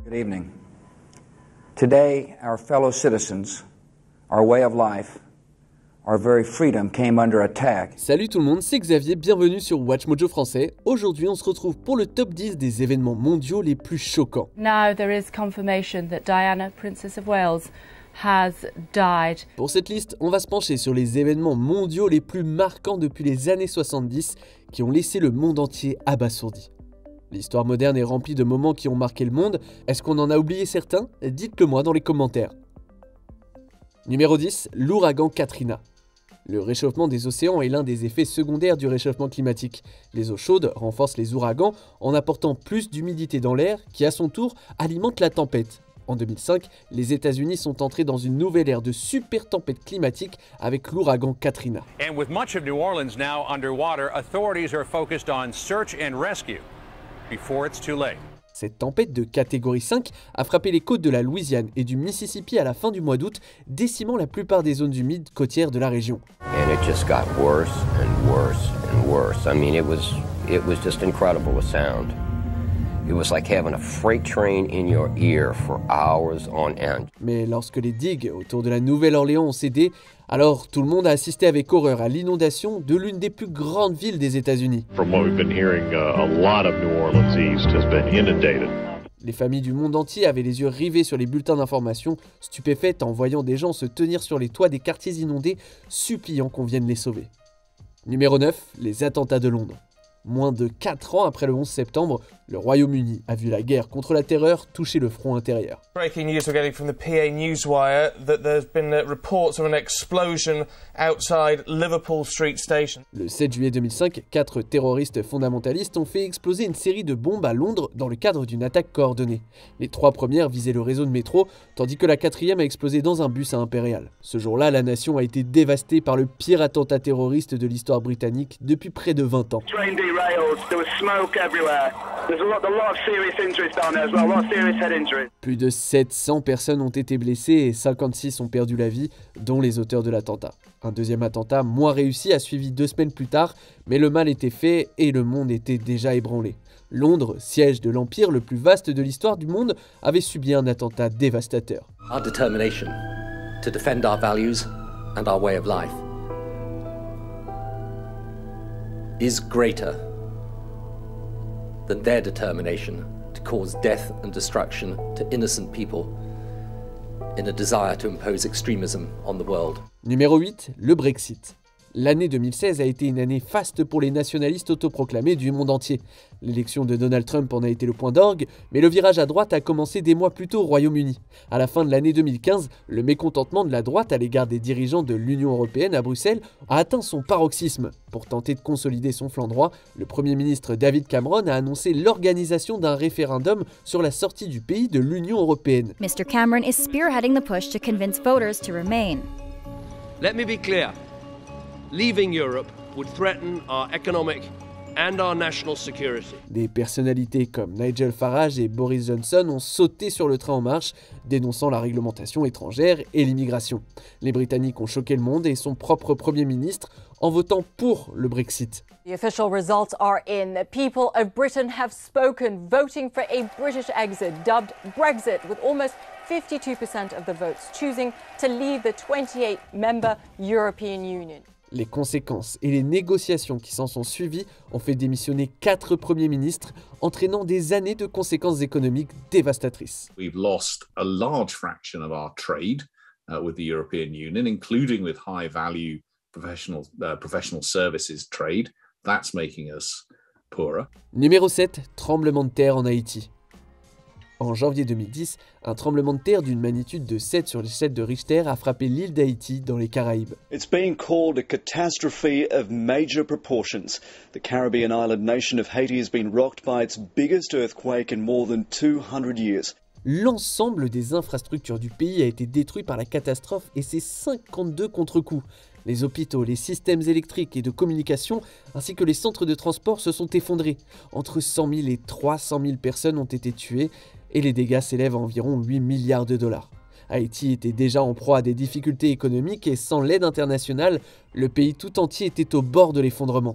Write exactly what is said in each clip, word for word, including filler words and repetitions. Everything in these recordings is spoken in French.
Good evening. Today, our fellow citizens, our way of life, our very freedom came under attack. Salut tout le monde, c'est Xavier, bienvenue sur WatchMojo français. Aujourd'hui, on se retrouve pour le top dix des événements mondiaux les plus choquants. Now there is confirmation that Diana, Princess of Wales, has died. Pour cette liste, on va se pencher sur les événements mondiaux les plus marquants depuis les années soixante-dix qui ont laissé le monde entier abasourdi. L'histoire moderne est remplie de moments qui ont marqué le monde. Est-ce qu'on en a oublié certains? Dites-le moi dans les commentaires. Numéro dix, l'ouragan Katrina. Le réchauffement des océans est l'un des effets secondaires du réchauffement climatique. Les eaux chaudes renforcent les ouragans en apportant plus d'humidité dans l'air qui, à son tour, alimente la tempête. En deux mille cinq, les États-Unis sont entrés dans une nouvelle ère de super tempête climatique avec l'ouragan Katrina. And with much of New Orleans now underwater, authorities are focused on search and rescue before it's too late. Cette tempête de catégorie cinq a frappé les côtes de la Louisiane et du Mississippi à la fin du mois d'août, décimant la plupart des zones humides côtières de la région. And it just got worse and worse and worse. I mean, it was it was just incredible the sound. It was like having a freight train in your ear for hours on end. Mais lorsque les digues autour de la Nouvelle-Orléans ont cédé, alors tout le monde a assisté avec horreur à l'inondation de l'une des plus grandes villes des États-Unis. From what we've been hearing, uh, a lot of New Orleans East has been inundated. Les familles du monde entier avaient les yeux rivés sur les bulletins d'information, stupéfaites en voyant des gens se tenir sur les toits des quartiers inondés, suppliant qu'on vienne les sauver. Numéro neuf, les attentats de Londres. Moins de quatre ans après le onze septembre, le Royaume-Uni a vu la guerre contre la terreur toucher le front intérieur. Breaking news we're getting from the P A Newswire that there's been reports of an explosion outside Liverpool Street Station. Le sept juillet deux mille cinq, quatre terroristes fondamentalistes ont fait exploser une série de bombes à Londres dans le cadre d'une attaque coordonnée. Les trois premières visaient le réseau de métro, tandis que la quatrième a explosé dans un bus à Impérial. Ce jour-là, la nation a été dévastée par le pire attentat terroriste de l'histoire britannique depuis près de vingt ans. Plus de sept cents personnes ont été blessées et cinquante-six ont perdu la vie, dont les auteurs de l'attentat. Un deuxième attentat, moins réussi, a suivi deux semaines plus tard, mais le mal était fait et le monde était déjà ébranlé. Londres, siège de l'empire le plus vaste de l'histoire du monde, avait subi un attentat dévastateur. Our determination to defend our values and our way of life is greater than their determination to cause death and destruction to innocent people in a desire to impose extremism on the world. Numéro huit, le Brexit. L'année deux mille seize a été une année faste pour les nationalistes autoproclamés du monde entier. L'élection de Donald Trump en a été le point d'orgue, mais le virage à droite a commencé des mois plus tôt au Royaume-Uni. À la fin de l'année deux mille quinze, le mécontentement de la droite à l'égard des dirigeants de l'Union européenne à Bruxelles a atteint son paroxysme. Pour tenter de consolider son flanc droit, le Premier ministre David Cameron a annoncé l'organisation d'un référendum sur la sortie du pays de l'Union européenne. Mister Cameron is spearheading the push to convince voters to remain. Let me be clear. Leaving Europe would threaten our economic and our national security. Des personnalités comme Nigel Farage et Boris Johnson ont sauté sur le train en marche, dénonçant la réglementation étrangère et l'immigration. Les Britanniques ont choqué le monde et son propre Premier ministre en votant pour le Brexit. The official results are in. The people of Britain have spoken, voting for a British exit, dubbed Brexit, with almost fifty-two percent of the votes choosing to leave the twenty-eight member European Union. Les conséquences et les négociations qui s'en sont suivies ont fait démissionner quatre premiers ministres, entraînant des années de conséquences économiques dévastatrices. We've lost a large fraction of our trade uh, with the European Union, including with high-value professional uh, professional services trade. That's making us poorer. Numéro sept, tremblement de terre en Haïti. En janvier deux mille dix, un tremblement de terre d'une magnitude de sept sur l'échelle de Richter a frappé l'île d'Haïti dans les Caraïbes. It's being called a catastrophe of major proportions. The Caribbean island nation of Haiti has been rocked by its biggest earthquake in more than two hundred years. L'ensemble des infrastructures du pays a été détruit par la catastrophe et ses cinquante-deux contre-coups. Les hôpitaux, les systèmes électriques et de communication, ainsi que les centres de transport se sont effondrés. Entre cent mille et trois cent mille personnes ont été tuées et les dégâts s'élèvent à environ huit milliards de dollars. Haïti était déjà en proie à des difficultés économiques et sans l'aide internationale, le pays tout entier était au bord de l'effondrement.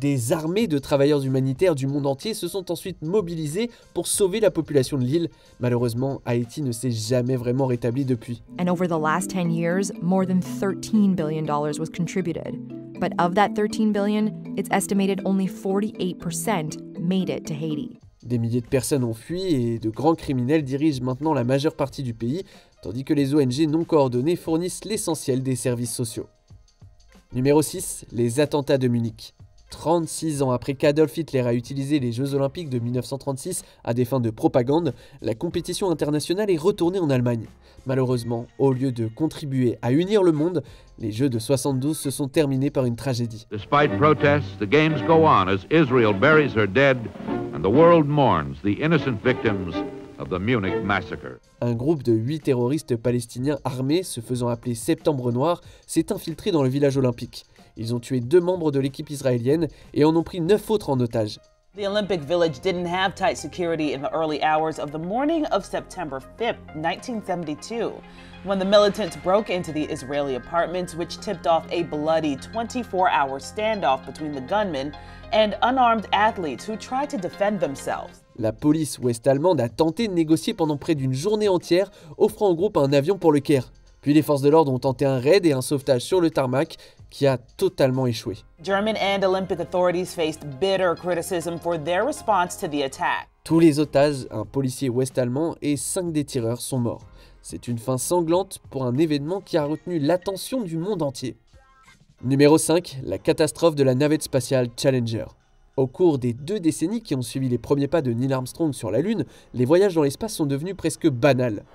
Des armées de travailleurs humanitaires du monde entier se sont ensuite mobilisées pour sauver la population de l'île. Malheureusement, Haïti ne s'est jamais vraiment rétabli depuis. And over the last ten years, more than thirteen billion dollars was contributed. But of that thirteen billion dollars, it's estimated only forty-eight percent made it to Haiti. Des milliers de personnes ont fui et de grands criminels dirigent maintenant la majeure partie du pays, tandis que les O N G non coordonnées fournissent l'essentiel des services sociaux. Numéro six. Les attentats de Munich. trente-six ans après qu'Adolf Hitler a utilisé les Jeux Olympiques de mille neuf cent trente-six à des fins de propagande, la compétition internationale est retournée en Allemagne. Malheureusement, au lieu de contribuer à unir le monde, les Jeux de soixante-douze se sont terminés par une tragédie. Despite protests, the games go on as Israel buries her dead and the world mourns the innocent victims of the Munich massacre. Un groupe de huit terroristes palestiniens armés, se faisant appeler Septembre Noir, s'est infiltré dans le village olympique. Ils ont tué deux membres de l'équipe israélienne et en ont pris neuf autres en otage. The Olympic Village didn't have tight security in the early hours of the morning of September fifth, nineteen seventy-two, when the militants broke into the Israeli apartments, which tipped off a bloody twenty-four hour standoff between the gunmen and unarmed athletes who tried to defend themselves. La police ouest-allemande a tenté de négocier pendant près d'une journée entière, offrant au groupe un avion pour le Caire. Puis les forces de l'ordre ont tenté un raid et un sauvetage sur le tarmac qui a totalement échoué. German and Olympic authorities faced bitter criticism for their response to the attack. Tous les otages, un policier ouest-allemand et cinq des tireurs sont morts. C'est une fin sanglante pour un événement qui a retenu l'attention du monde entier. Numéro cinq. La catastrophe de la navette spatiale Challenger. Au cours des deux décennies qui ont suivi les premiers pas de Neil Armstrong sur la Lune, les voyages dans l'espace sont devenus presque banals.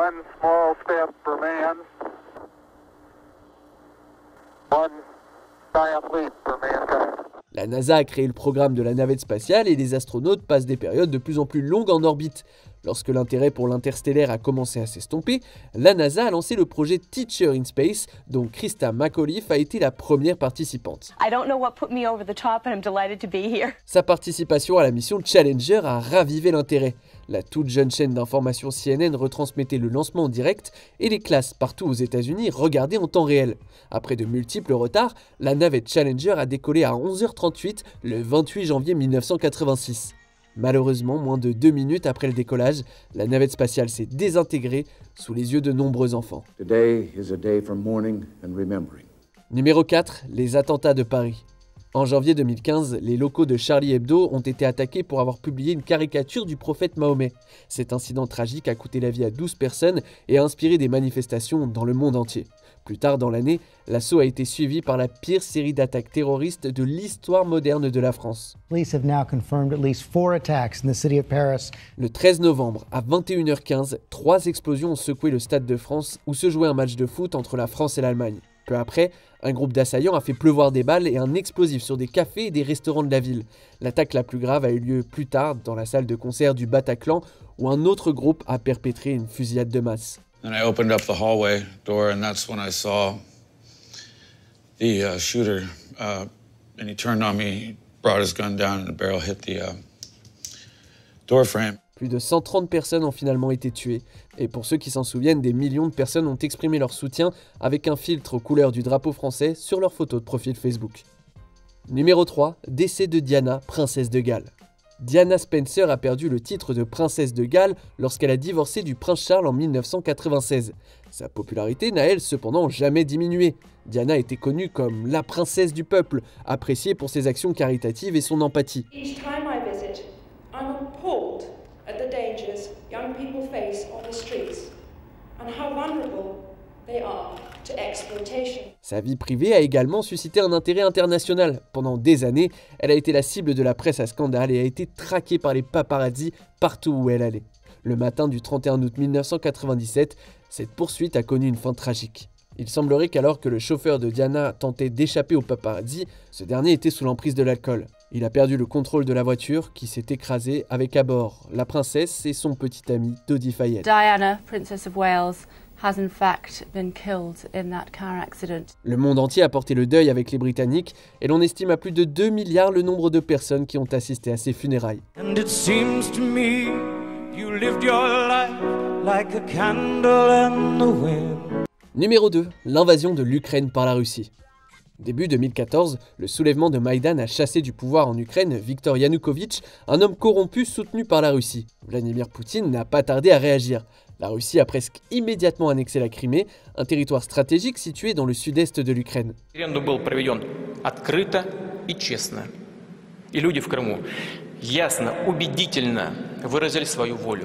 La NASA a créé le programme de la navette spatiale et les astronautes passent des périodes de plus en plus longues en orbite. Lorsque l'intérêt pour l'interstellaire a commencé à s'estomper, la NASA a lancé le projet Teacher in Space, dont Christa McAuliffe a été la première participante. I don't know what put me over the top and I'm delighted to be here. Sa participation à la mission Challenger a ravivé l'intérêt. La toute jeune chaîne d'information C N N retransmettait le lancement en direct et les classes partout aux États-Unis regardaient en temps réel. Après de multiples retards, la navette Challenger a décollé à onze heures trente-huit le vingt-huit janvier mille neuf cent quatre-vingt-six. Malheureusement, moins de deux minutes après le décollage, la navette spatiale s'est désintégrée sous les yeux de nombreux enfants. Today is a day for mourning and remembering. Numéro quatre. Les attentats de Paris. En janvier deux mille quinze, les locaux de Charlie Hebdo ont été attaqués pour avoir publié une caricature du prophète Mahomet. Cet incident tragique a coûté la vie à douze personnes et a inspiré des manifestations dans le monde entier. Plus tard dans l'année, l'assaut a été suivi par la pire série d'attaques terroristes de l'histoire moderne de la France. Police have now confirmed at least four attacks in the city of Paris. Le treize novembre, à vingt et une heures quinze, trois explosions ont secoué le Stade de France où se jouait un match de foot entre la France et l'Allemagne. Peu après, un groupe d'assaillants a fait pleuvoir des balles et un explosif sur des cafés et des restaurants de la ville. L'attaque la plus grave a eu lieu plus tard dans la salle de concert du Bataclan où un autre groupe a perpétré une fusillade de masse. And I opened up the hallway door and that's when I saw the uh, shooter uh, and he turned on me, brought his gun down and the barrel hit the uh, door frame. Plus de cent trente personnes ont finalement été tuées. Et pour ceux qui s'en souviennent, des millions de personnes ont exprimé leur soutien avec un filtre aux couleurs du drapeau français sur leur photo de profil Facebook. Numéro trois. Décès de Diana, princesse de Galles. Diana Spencer a perdu le titre de princesse de Galles lorsqu'elle a divorcé du prince Charles en mille neuf cent quatre-vingt-seize. Sa popularité n'a elle cependant jamais diminué. Diana était connue comme la princesse du peuple, appréciée pour ses actions caritatives et son empathie. Each time I visit, I'm appalled at the dangers young people face on the streets and how vulnerable they are to exploitation. Sa vie privée a également suscité un intérêt international. Pendant des années, elle a été la cible de la presse à scandale et a été traquée par les paparazzis partout où elle allait. Le matin du trente et un août mille neuf cent quatre-vingt-dix-sept, cette poursuite a connu une fin tragique. Il semblerait qu'alors que le chauffeur de Diana tentait d'échapper aux paparazzis, ce dernier était sous l'emprise de l'alcool. Il a perdu le contrôle de la voiture qui s'est écrasée avec à bord la princesse et son petit ami Dodi Fayed. Diana, Princess of Wales, has in fact been killed in that car accident. Le monde entier a porté le deuil avec les Britanniques et l'on estime à plus de deux milliards le nombre de personnes qui ont assisté à ses funérailles. And it seems to me you lived your life like a candle in the wind. Numéro deux. L'invasion de l'Ukraine par la Russie. Début deux mille quatorze, le soulèvement de Maïdan a chassé du pouvoir en Ukraine Viktor Yanukovych, un homme corrompu soutenu par la Russie. Vladimir Poutine n'a pas tardé à réagir. La Russie a presque immédiatement annexé la Crimée, un territoire stratégique situé dans le sud-est de l'Ukraine. Референдум был проведен открыто и честно. И люди в Крыму ясно, убедительно выразили свою волю.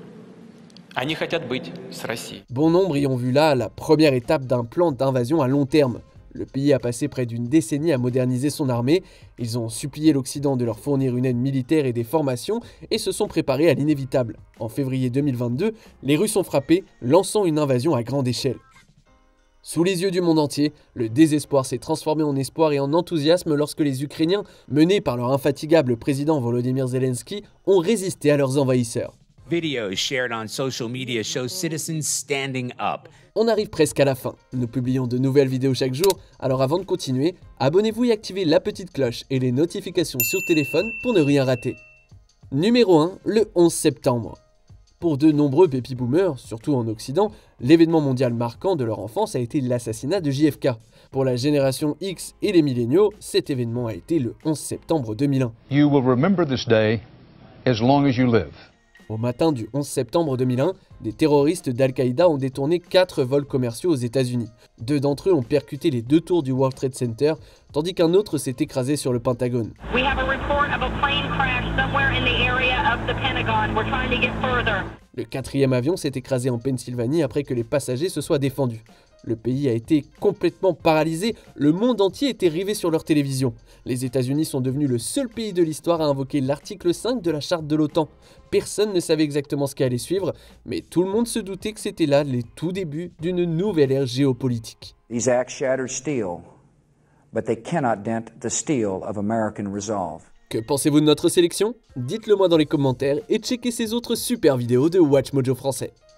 Они хотят быть с Россией. Bon nombre y ont vu là la première étape d'un plan d'invasion à long terme. Le pays a passé près d'une décennie à moderniser son armée, ils ont supplié l'Occident de leur fournir une aide militaire et des formations et se sont préparés à l'inévitable. En février deux mille vingt-deux, les Russes ont frappé, lançant une invasion à grande échelle. Sous les yeux du monde entier, le désespoir s'est transformé en espoir et en enthousiasme lorsque les Ukrainiens, menés par leur infatigable président Volodymyr Zelensky, ont résisté à leurs envahisseurs. Videos shared on social media show citizens standing up. On arrive presque à la fin. Nous publions de nouvelles vidéos chaque jour, alors avant de continuer, abonnez-vous et activez la petite cloche et les notifications sur téléphone pour ne rien rater. Numéro un, le onze septembre. Pour de nombreux baby boomers, surtout en Occident, l'événement mondial marquant de leur enfance a été l'assassinat de J F K. Pour la génération X et les milléniaux, cet événement a été le onze septembre deux mille un. You will remember this day as long as you live. Au matin du onze septembre deux mille un, des terroristes d'Al-Qaïda ont détourné quatre vols commerciaux aux États-Unis. Deux d'entre eux ont percuté les deux tours du World Trade Center, tandis qu'un autre s'est écrasé sur le Pentagone. We have a report of a plane crash somewhere in the area of the Pentagon. We're trying to get further. Le quatrième avion s'est écrasé en Pennsylvanie après que les passagers se soient défendus. Le pays a été complètement paralysé, le monde entier était rivé sur leur télévision. Les États-Unis sont devenus le seul pays de l'histoire à invoquer l'article cinq de la charte de l'OTAN. Personne ne savait exactement ce qui allait suivre, mais tout le monde se doutait que c'était là les tout débuts d'une nouvelle ère géopolitique. These acts shattered steel, but they cannot dent the steel of American resolve. Que pensez-vous de notre sélection? Dites-le moi dans les commentaires et checkez ces autres super vidéos de WatchMojo français.